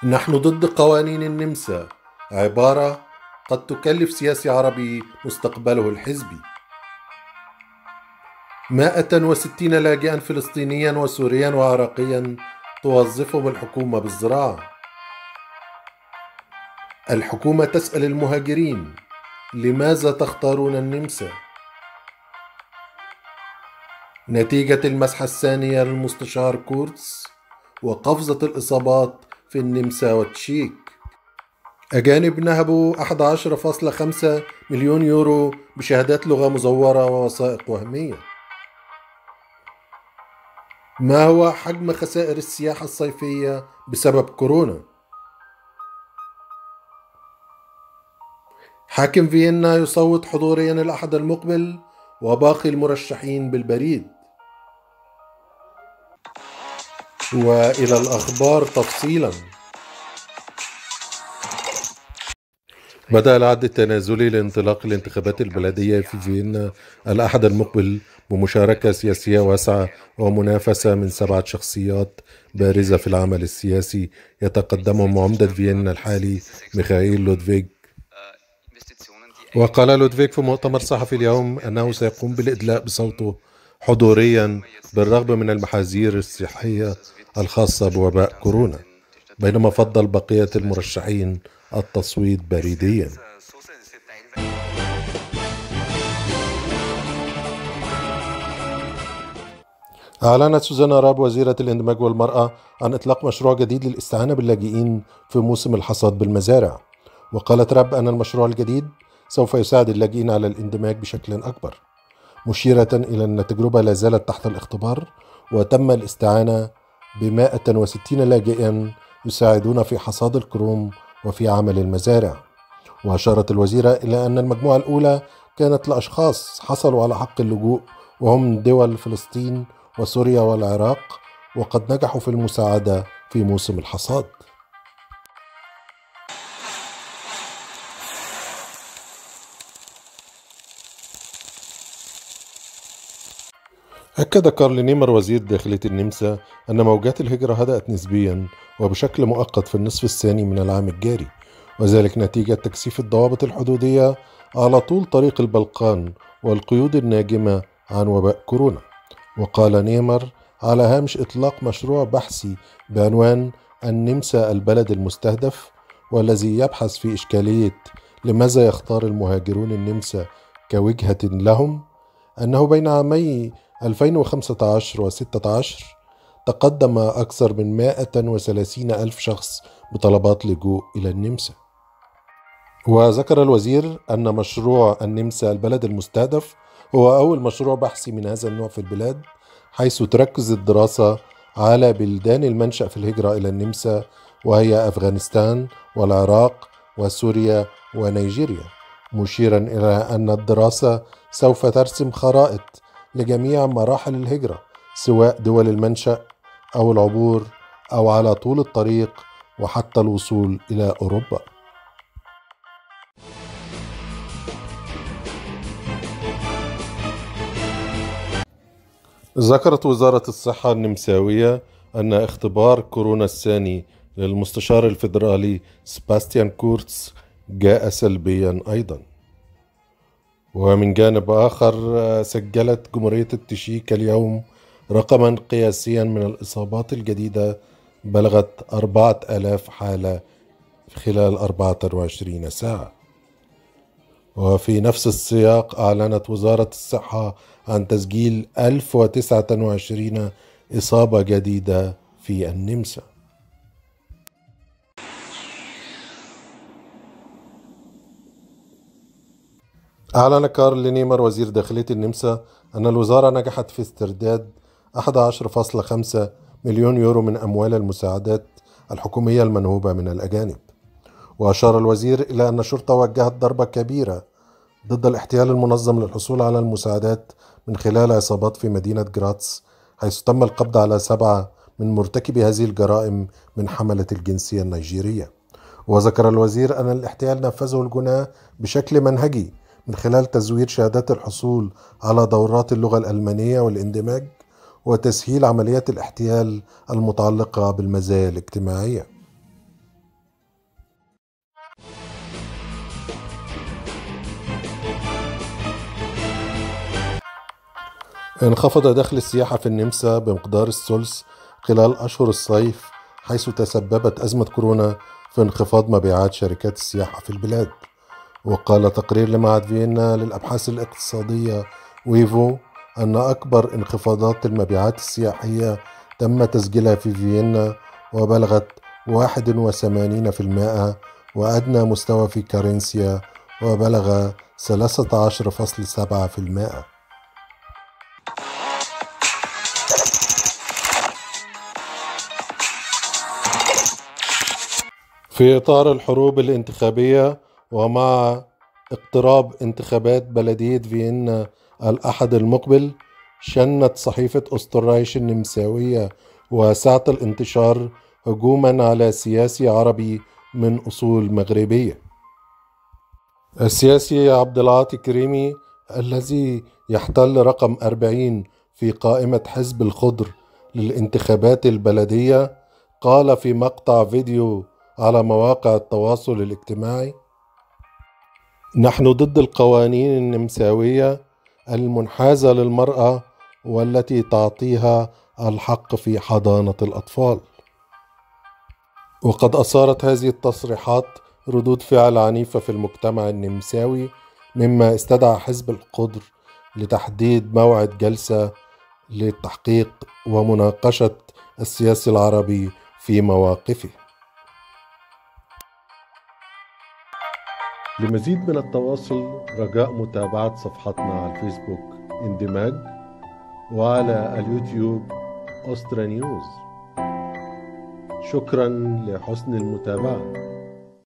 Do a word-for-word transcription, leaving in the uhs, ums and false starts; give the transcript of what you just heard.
نحن ضد قوانين النمسا، عبارة قد تكلف سياسي عربي مستقبله الحزبي. مائة وستين لاجئا فلسطينيا وسوريا وعراقيا توظفهم الحكومة بالزراعة. الحكومة تسأل المهاجرين: لماذا تختارون النمسا؟ نتيجة المسحة الثانية للمستشار كورتس وقفزة الإصابات في النمسا والتشيك. أجانب نهبوا أحد عشر فاصلة خمسة مليون يورو بشهادات لغة مزورة ووثائق وهمية. ما هو حجم خسائر السياحة الصيفية بسبب كورونا؟ حاكم فيينا يصوت حضوريا الأحد المقبل وباقي المرشحين بالبريد. وإلى الأخبار تفصيلا. بدأ العد التنازلي لانطلاق الانتخابات البلدية في فيينا الأحد المقبل بمشاركة سياسية واسعة ومنافسة من سبعة شخصيات بارزة في العمل السياسي يتقدمهم عمدة فيينا الحالي ميخائيل لودفيغ. وقال لودفيغ في مؤتمر صحفي اليوم أنه سيقوم بالإدلاء بصوته حضوريا بالرغم من المحاذير الصحية الخاصة بوباء كورونا، بينما فضل بقية المرشحين التصويت بريديا. أعلنت سوزانا راب وزيرة الاندماج والمرأة عن إطلاق مشروع جديد للاستعانة باللاجئين في موسم الحصاد بالمزارع. وقالت راب أن المشروع الجديد سوف يساعد اللاجئين على الاندماج بشكل أكبر، مشيرة إلى أن التجربة لا زالت تحت الاختبار، وتم الاستعانة ب مائة وستين لاجئا يساعدون في حصاد الكروم وفي عمل المزارع. وأشارت الوزيرة إلى أن المجموعة الأولى كانت لأشخاص حصلوا على حق اللجوء وهم من دول فلسطين وسوريا والعراق، وقد نجحوا في المساعدة في موسم الحصاد. أكد كارل نيمر وزير داخلية النمسا أن موجات الهجرة هدأت نسبيا وبشكل مؤقت في النصف الثاني من العام الجاري، وذلك نتيجة تكثيف الضوابط الحدودية على طول طريق البلقان والقيود الناجمة عن وباء كورونا. وقال نيمر على هامش إطلاق مشروع بحثي بعنوان النمسا البلد المستهدف، والذي يبحث في إشكالية لماذا يختار المهاجرون النمسا كوجهة لهم، أنه بين عامي ألفين وخمسة عشر و ستة عشر تقدم أكثر من مائة وثلاثين ألف شخص بطلبات لجوء إلى النمسا. وذكر الوزير أن مشروع النمسا البلد المستهدف هو أول مشروع بحثي من هذا النوع في البلاد، حيث تركز الدراسة على بلدان المنشأ في الهجرة إلى النمسا، وهي أفغانستان والعراق وسوريا ونيجيريا، مشيرا إلى أن الدراسة سوف ترسم خرائط لجميع مراحل الهجرة سواء دول المنشأ أو العبور أو على طول الطريق وحتى الوصول إلى أوروبا. ذكرت وزارة الصحة النمساوية أن اختبار كورونا الثاني للمستشار الفيدرالي سباستيان كورتس جاء سلبيا أيضا. ومن جانب آخر سجلت جمهورية التشيك اليوم رقما قياسيا من الإصابات الجديدة بلغت أربعة آلاف حالة خلال أربعة وعشرين ساعة. وفي نفس السياق أعلنت وزارة الصحة عن تسجيل ألف وتسعة وعشرين إصابة جديدة في النمسا. أعلن كارل نيمر وزير داخلية النمسا أن الوزارة نجحت في استرداد أحد عشر فاصلة خمسة مليون يورو من أموال المساعدات الحكومية المنهوبة من الأجانب. وأشار الوزير إلى أن الشرطة وجهت ضربة كبيرة ضد الاحتيال المنظم للحصول على المساعدات من خلال عصابات في مدينة جراتس، حيث تم القبض على سبعة من مرتكبي هذه الجرائم من حملة الجنسية النيجيرية. وذكر الوزير أن الاحتيال نفذه الجناة بشكل منهجي من خلال تزوير شهادات الحصول على دورات اللغة الألمانية والاندماج، وتسهيل عمليات الاحتيال المتعلقة بالمزايا الاجتماعية. انخفض دخل السياحة في النمسا بمقدار الثلث خلال أشهر الصيف، حيث تسببت أزمة كورونا في انخفاض مبيعات شركات السياحة في البلاد. وقال تقرير لمعهد فيينا للأبحاث الاقتصادية ويفو أن أكبر انخفاضات المبيعات السياحية تم تسجيلها في فيينا وبلغت واحد وثمانين بالمئة، وأدنى مستوى في كارنسيا وبلغ ثلاثة عشر فاصلة سبعة بالمئة. في إطار الحروب الانتخابية ومع اقتراب انتخابات بلدية فيينا الأحد المقبل، شنت صحيفة أسترايش النمساوية واسعة الانتشار هجوما على سياسي عربي من أصول مغربية. السياسي عبد العاطي كريمي الذي يحتل رقم أربعين في قائمة حزب الخضر للانتخابات البلدية قال في مقطع فيديو على مواقع التواصل الاجتماعي: نحن ضد القوانين النمساوية المنحازة للمرأة والتي تعطيها الحق في حضانة الأطفال. وقد أثارت هذه التصريحات ردود فعل عنيفة في المجتمع النمساوي، مما استدعى حزب الخضر لتحديد موعد جلسة للتحقيق ومناقشة السياسي العربي في مواقفه. لمزيد من التواصل رجاء متابعة صفحتنا على الفيسبوك اندماج، وعلى اليوتيوب أسترا نيوز. شكرا لحسن المتابعة.